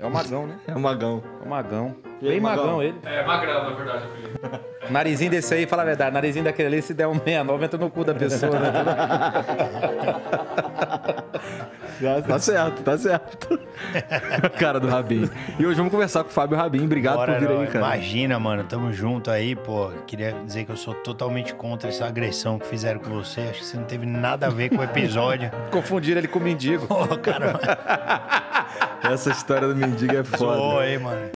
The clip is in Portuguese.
É o Magão, né? É o Magão. É o Magão. E aí, Bem Magão ele. É, magrão, na verdade. Narizinho desse aí, fala a verdade. Narizinho daquele ali, se der um 69, entra no cu da pessoa, né? Tá certo, tá certo. Cara do Rabin. E hoje vamos conversar com o Fábio Rabin. Obrigado por vir aí, cara. Imagina, mano, tamo junto aí, pô. Queria dizer que eu sou totalmente contra essa agressão que fizeram com você. Acho que você não teve nada a ver com o episódio. Confundiram ele com o mendigo. Pô, cara, Essa história do mendigo é foda. zoou aí, mano.